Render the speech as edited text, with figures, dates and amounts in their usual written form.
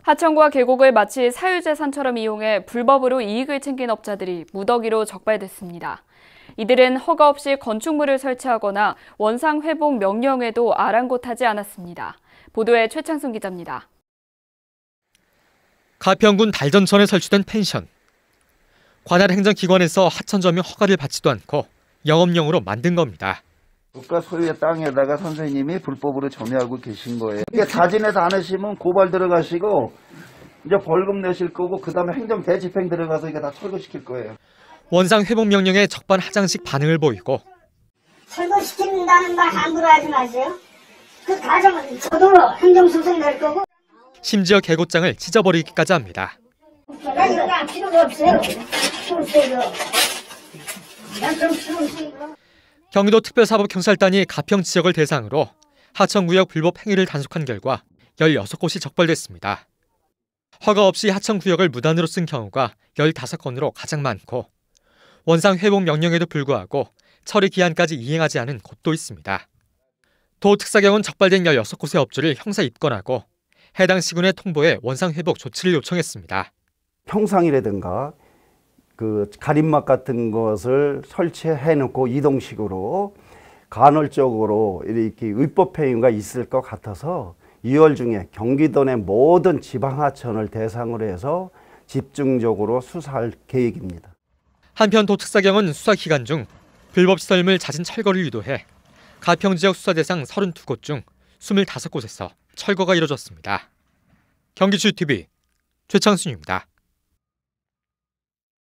하천과 계곡을 마치 사유재산처럼 이용해 불법으로 이익을 챙긴 업자들이 무더기로 적발됐습니다. 이들은 허가 없이 건축물을 설치하거나 원상 회복 명령에도 아랑곳하지 않았습니다. 보도에 최창순 기자입니다. 가평군 달전천에 설치된 펜션. 관할 행정기관에서 하천점용 허가를 받지도 않고 영업용으로 만든 겁니다. 국가 소유의 땅에다가 선생님이 불법으로 점유하고 계신 거예요. 이게 자진해서 안 하시면 고발 들어가시고 이제 벌금 내실 거고 그다음에 행정 대집행 들어가서 이게 다 철거시킬 거예요. 원상 회복 명령에 적반하장식 반응을 보이고 철거시킨다는 말 함부로 하지 마세요. 그 과정은 저도 행정소송 낼 거고. 심지어 계곡장을 찢어버리기까지 합니다. 제가 이거 필요가 없어요. 경기도 특별사법경찰단이 가평 지역을 대상으로 하천구역 불법 행위를 단속한 결과 16곳이 적발됐습니다. 허가 없이 하천구역을 무단으로 쓴 경우가 15건으로 가장 많고 원상 회복 명령에도 불구하고 처리 기한까지 이행하지 않은 곳도 있습니다. 도특사경은 적발된 16곳의 업주를 형사 입건하고 해당 시군의 통보에 원상 회복 조치를 요청했습니다. 평상이라든가 그 가림막 같은 것을 설치해놓고 이동식으로 간헐적으로 이렇게 위법 행위가 있을 것 같아서 2월 중에 경기도 내 모든 지방하천을 대상으로 해서 집중적으로 수사할 계획입니다. 한편 도특사경은 수사 기간 중 불법 시설물 자진 철거를 유도해 가평 지역 수사 대상 32곳 중 25곳에서 철거가 이뤄졌습니다. 경기주TV 최창순입니다.